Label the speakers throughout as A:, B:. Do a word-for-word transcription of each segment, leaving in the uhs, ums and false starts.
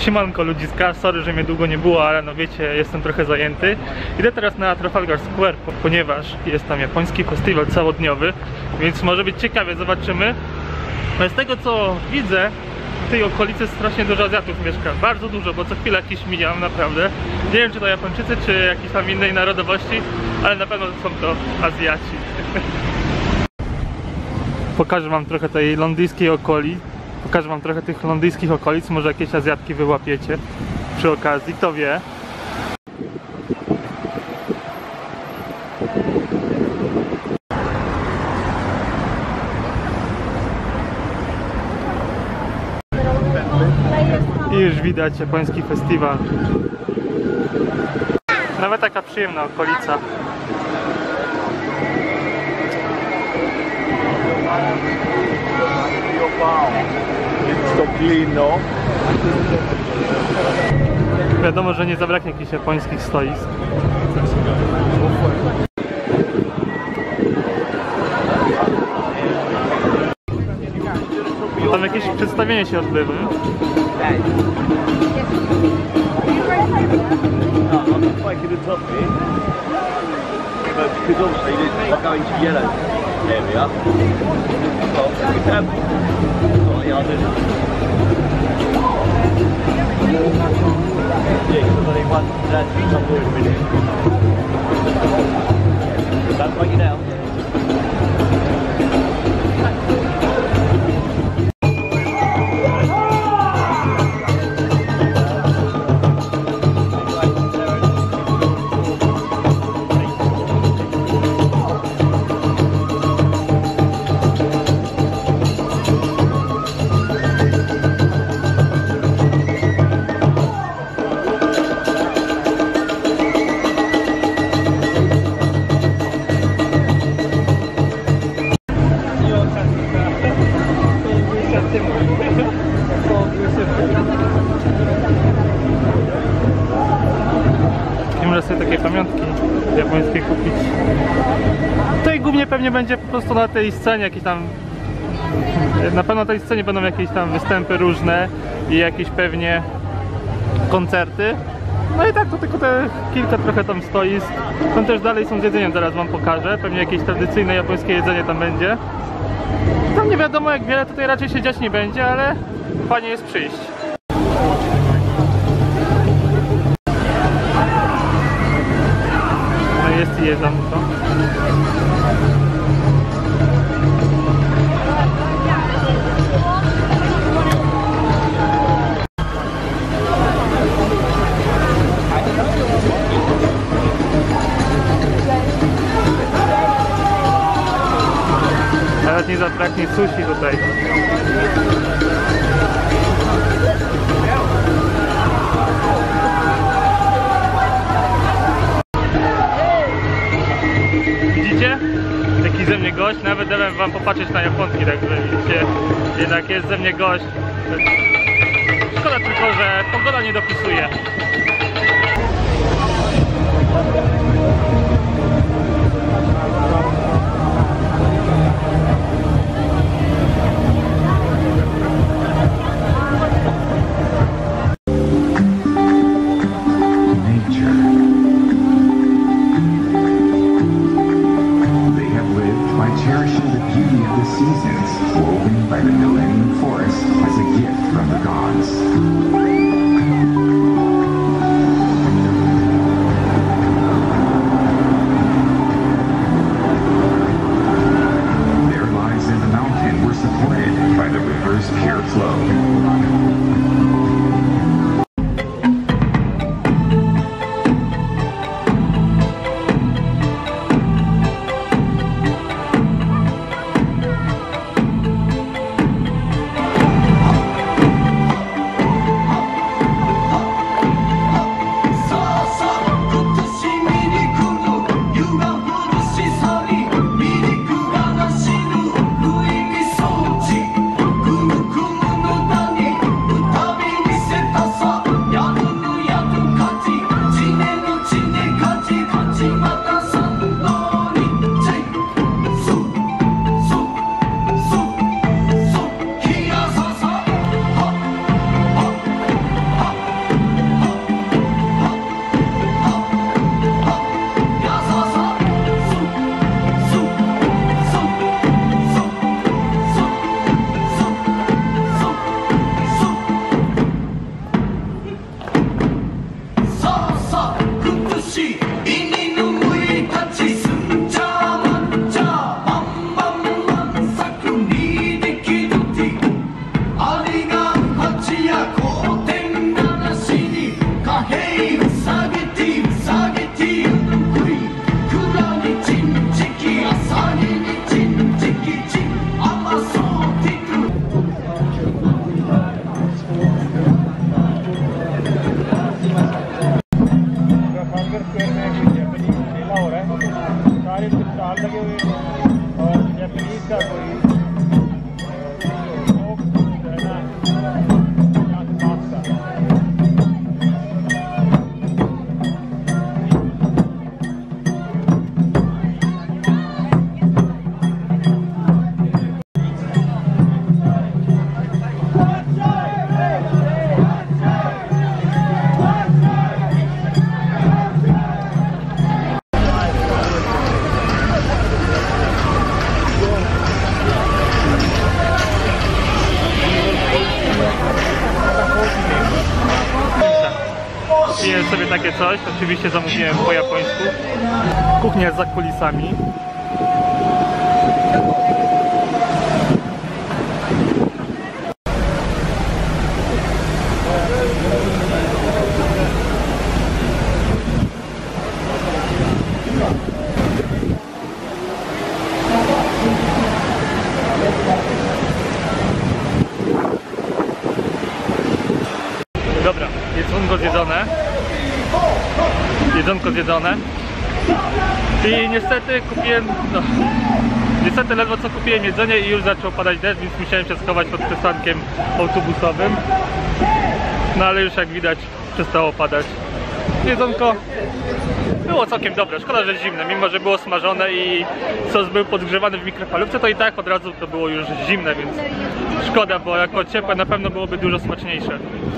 A: Siemanko ludziska, sorry, że mnie długo nie było, ale no wiecie, jestem trochę zajęty. Idę teraz na Trafalgar Square, ponieważ jest tam japoński festiwal całodniowy, więc może być ciekawie, zobaczymy. No z tego co widzę, w tej okolicy strasznie dużo Azjatów mieszka, bardzo dużo, bo co chwilę jakiś mijam, naprawdę. Nie wiem, czy to Japończycy, czy jakiejś tam innej narodowości, ale na pewno są to Azjaci. Pokażę wam trochę tej londyńskiej okolicy. Pokażę wam trochę tych londyńskich okolic, może jakieś Azjatki wyłapiecie przy okazji, kto wie. I już widać japoński festiwal. Nawet taka przyjemna okolica. Wiadomo, że nie zabraknie jakichś japońskich stoisk. Tam jakieś przedstawienie się odbywa. Możemy sobie takie pamiątki japońskie kupić. To i głównie pewnie będzie po prostu na tej scenie jakieś tam... Na pewno na tej scenie będą jakieś tam występy różne i jakieś pewnie koncerty. No i tak, to tylko te kilka trochę tam stoisk. Tam też dalej są z jedzeniem, zaraz wam pokażę. Pewnie jakieś tradycyjne japońskie jedzenie tam będzie. Tam nie wiadomo jak wiele, tutaj raczej się dziać nie będzie, ale fajnie jest przyjść. No jest i jedzonko. Nawet nie zabraknie sushi tutaj. Widzicie? Taki ze mnie gość, nawet dałem wam popatrzeć na Japonki, tak że widzicie, jednak jest ze mnie gość. Szkoda tylko, że pogoda nie dopisuje. kupiłem sobie takie coś, oczywiście zamówiłem po japońsku. Kuchnia jest za kulisami. Dobra, jedzonko zjedzone. Jedzonko zjedzone. I niestety kupiłem, no, niestety ledwo co kupiłem jedzenie i już zaczął padać deszcz, więc musiałem się schować pod przystankiem autobusowym. No ale już jak widać przestało padać. Jedzonko było całkiem dobre, szkoda, że zimne, mimo że było smażone i sos był podgrzewany w mikrofalówce, to i tak od razu to było już zimne, więc szkoda, bo jako ciepłe na pewno byłoby dużo smaczniejsze.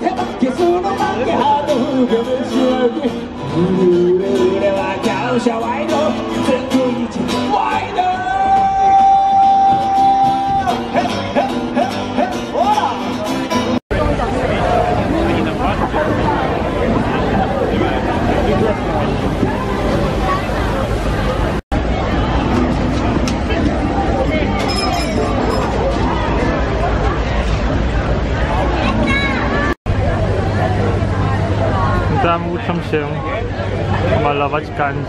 A: Tam uczą się malować kanji.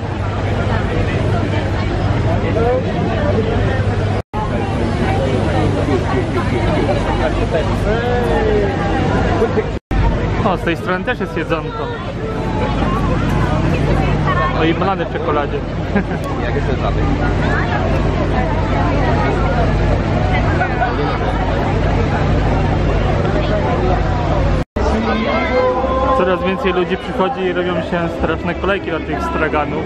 A: O, z tej strony też jest jedzonko. O, i banany w czekoladzie. Coraz więcej ludzi przychodzi i robią się straszne kolejki dla tych straganów.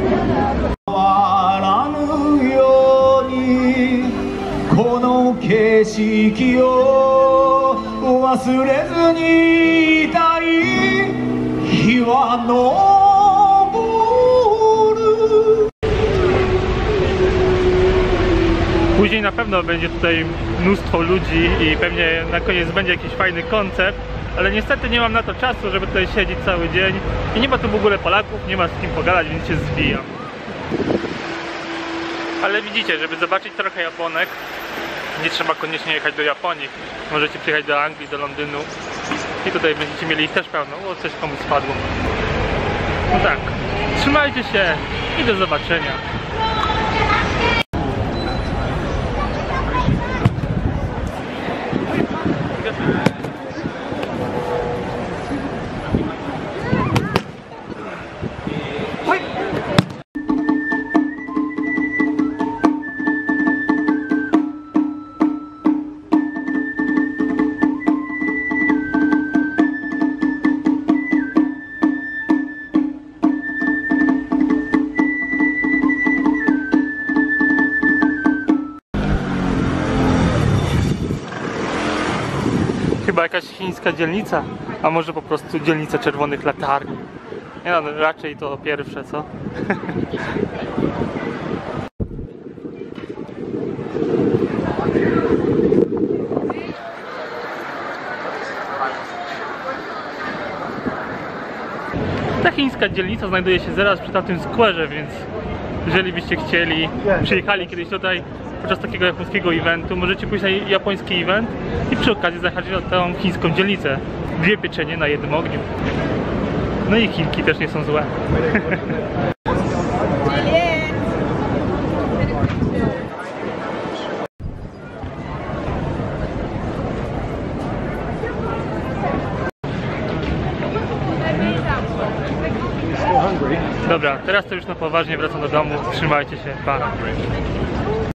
A: Później na pewno będzie tutaj mnóstwo ludzi i pewnie na koniec będzie jakiś fajny koncept. Ale niestety nie mam na to czasu, żeby tutaj siedzieć cały dzień i nie ma tu w ogóle Polaków, nie ma z kim pogadać, więc się zwijam. Ale widzicie, żeby zobaczyć trochę Japonek, nie trzeba koniecznie jechać do Japonii. Możecie przyjechać do Anglii, do Londynu i tutaj będziecie mieli ich też pełno. O, coś komuś spadło. No tak, trzymajcie się i do zobaczenia. Chyba jakaś chińska dzielnica, a może po prostu dzielnica czerwonych latarni. Nie no, raczej to pierwsze, co? Ta chińska dzielnica znajduje się zaraz przy tamtym skwerze, więc jeżeli byście chcieli, przyjechali kiedyś tutaj podczas takiego japońskiego eventu, możecie pójść na japoński event i przy okazji zahaczyć na tą chińską dzielnicę. Dwie pieczenie na jednym ogniu. No i Chinki też nie są złe. Dobra, teraz to już na poważnie wracam do domu. Trzymajcie się, pa!